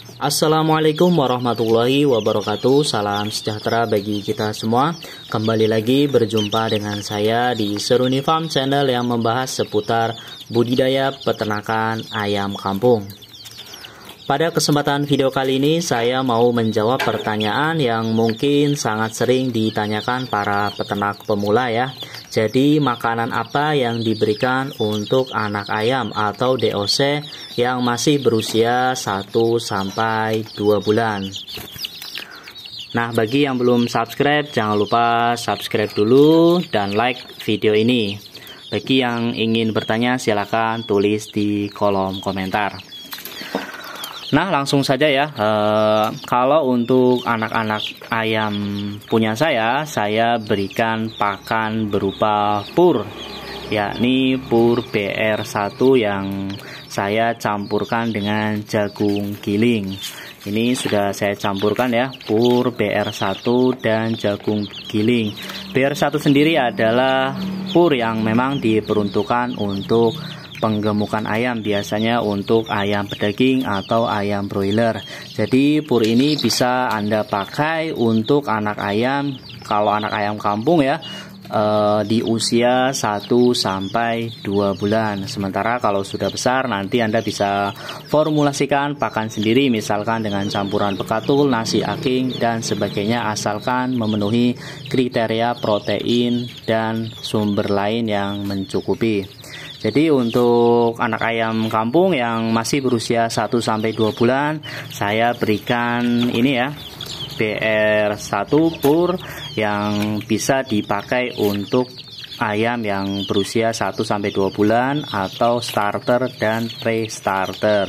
Assalamualaikum warahmatullahi wabarakatuh. Salam sejahtera bagi kita semua. Kembali lagi berjumpa dengan saya di Seruni Farm Channel yang membahas seputar budidaya peternakan ayam kampung. Pada kesempatan video kali ini saya mau menjawab pertanyaan yang mungkin sangat sering ditanyakan para peternak pemula ya. Jadi makanan apa yang diberikan untuk anak ayam atau DOC yang masih berusia 1-2 bulan? Nah, bagi yang belum subscribe jangan lupa subscribe dulu dan like video ini. Bagi yang ingin bertanya silakan tulis di kolom komentar. Nah, langsung saja ya. Kalau untuk anak-anak ayam punya saya berikan pakan berupa pur, yakni pur BR1 yang saya campurkan dengan jagung giling. Ini sudah saya campurkan ya, pur BR1 dan jagung giling. BR1 sendiri adalah pur yang memang diperuntukkan untuk penggemukan ayam, biasanya untuk ayam pedaging atau ayam broiler. Jadi pur ini bisa Anda pakai untuk anak ayam, kalau anak ayam kampung ya, di usia 1-2 bulan. Sementara kalau sudah besar nanti Anda bisa formulasikan pakan sendiri, misalkan dengan campuran pekatul, nasi aking dan sebagainya, asalkan memenuhi kriteria protein dan sumber lain yang mencukupi. Jadi untuk anak ayam kampung yang masih berusia 1-2 bulan, saya berikan ini ya, BR1 pur yang bisa dipakai untuk ayam yang berusia 1-2 bulan atau starter dan pre-starter.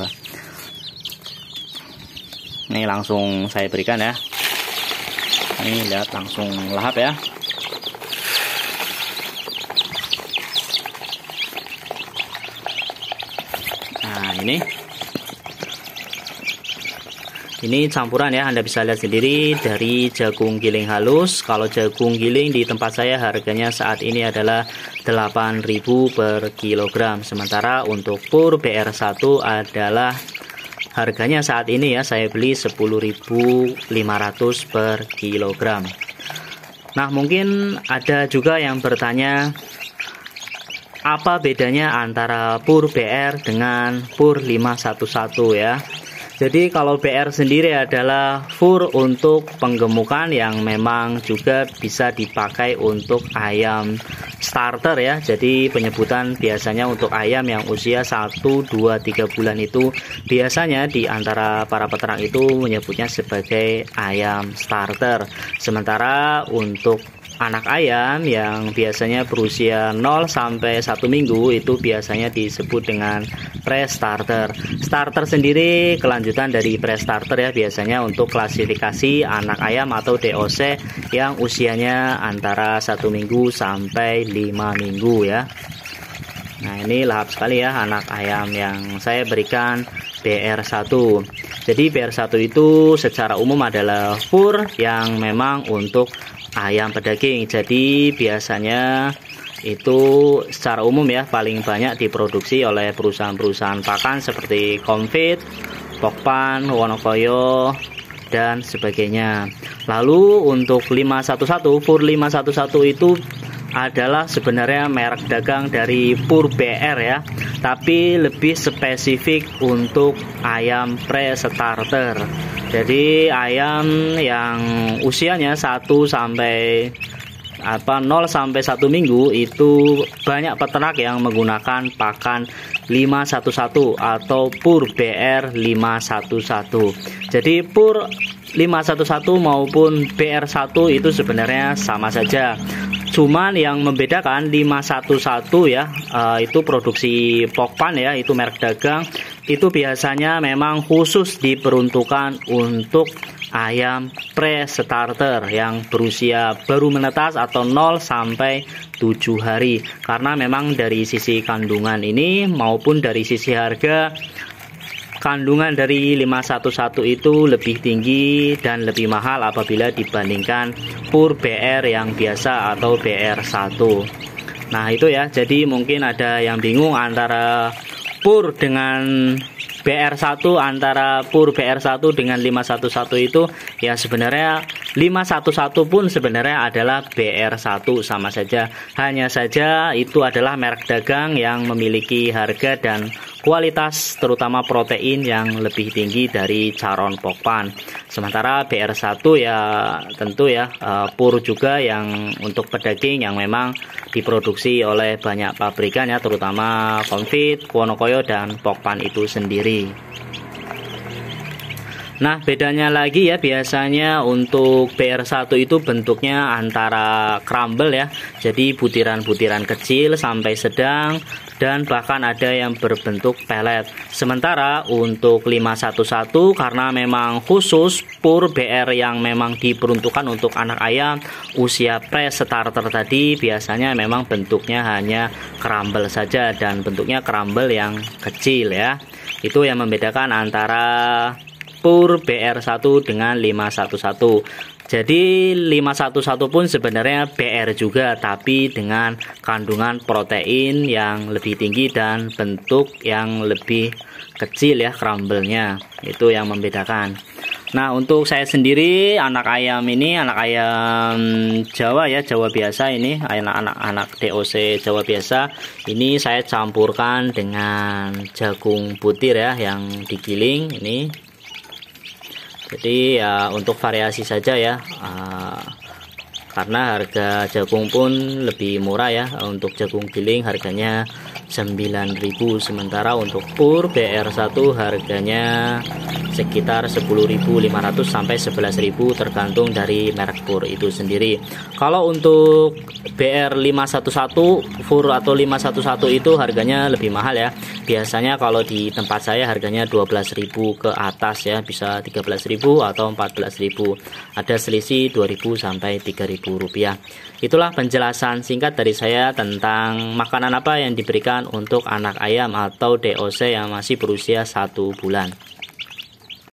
Ini langsung saya berikan ya. Ini lihat langsung lahap ya. Nah, ini campuran ya, Anda bisa lihat sendiri dari jagung giling halus. Kalau jagung giling di tempat saya harganya saat ini adalah 8.000 per kilogram. Sementara untuk pur BR1 adalah harganya saat ini ya, saya beli 10.500 per kilogram. Nah, mungkin ada juga yang bertanya, apa bedanya antara pur BR dengan pur 511 ya. Jadi kalau BR sendiri adalah pur untuk penggemukan yang memang juga bisa dipakai untuk ayam starter ya. Jadi penyebutan biasanya untuk ayam yang usia 1-2-3 bulan itu biasanya di antara para peternak itu menyebutnya sebagai ayam starter. Sementara untuk anak ayam yang biasanya berusia 0-1 minggu itu biasanya disebut dengan pre-starter. Starter sendiri kelanjutan dari pre-starter ya, biasanya untuk klasifikasi anak ayam atau DOC yang usianya antara 1 minggu sampai 5 minggu ya. Nah, ini lahap sekali ya anak ayam yang saya berikan BR1. Jadi BR1 itu secara umum adalah pur yang memang untuk ayam pedaging. Jadi biasanya itu secara umum ya paling banyak diproduksi oleh perusahaan-perusahaan pakan seperti Comfit, Pokpan, Wonokoyo dan sebagainya. Lalu untuk 511, pur 511 itu adalah sebenarnya merek dagang dari pur BR ya, tapi lebih spesifik untuk ayam pre-starter. Jadi ayam yang usianya 0-1 minggu itu banyak peternak yang menggunakan pakan 511 atau pur BR 511. Jadi pur 511 maupun BR1 itu sebenarnya sama saja. Cuman yang membedakan 511 ya, itu produksi Pokpan ya, itu merek dagang. Itu biasanya memang khusus diperuntukkan untuk ayam pre-starter yang berusia baru menetas atau 0-7 hari. Karena memang dari sisi kandungan ini maupun dari sisi harga, kandungan dari 511 itu lebih tinggi dan lebih mahal apabila dibandingkan pur BR yang biasa atau BR1. Nah itu ya, jadi mungkin ada yang bingung antara pur dengan BR1 antara pur BR1 dengan 511 itu ya sebenarnya 511 pun sebenarnya adalah BR1 sama saja. Hanya saja itu adalah merek dagang yang memiliki harga dan kualitas terutama protein yang lebih tinggi dari Charon Pokpan. Sementara BR1 ya tentu ya pur juga yang untuk pedaging yang memang diproduksi oleh banyak pabrikan ya, terutama Comfit, Wonokoyo dan Pokpan itu sendiri. Nah, bedanya lagi ya, biasanya untuk BR1 itu bentuknya antara crumble ya, jadi butiran-butiran kecil sampai sedang, dan bahkan ada yang berbentuk pelet. Sementara untuk 511 karena memang khusus pur BR yang memang diperuntukkan untuk anak ayam usia pre-starter tadi, biasanya memang bentuknya hanya crumble saja dan bentuknya crumble yang kecil ya. Itu yang membedakan antara pur BR1 dengan 511. Jadi 511 pun sebenarnya BR juga, tapi dengan kandungan protein yang lebih tinggi dan bentuk yang lebih kecil ya crumble-nya. Itu yang membedakan. Nah, untuk saya sendiri anak ayam ini anak ayam Jawa ya, Jawa biasa ini, anak DOC Jawa biasa. Ini saya campurkan dengan jagung butir ya yang digiling ini. Jadi ya untuk variasi saja ya, karena harga jagung pun lebih murah ya. Untuk jagung giling harganya 9.000, sementara untuk pur BR1 harganya sekitar 10.500 sampai 11.000 tergantung dari merek pur itu sendiri. Kalau untuk BR511 pur atau 511 itu harganya lebih mahal ya. Biasanya kalau di tempat saya harganya 12.000 ke atas ya, bisa 13.000 atau 14.000. Ada selisih 2.000 sampai 3.000 rupiah. Itulah penjelasan singkat dari saya tentang makanan apa yang diberikan untuk anak ayam atau DOC yang masih berusia 1 bulan.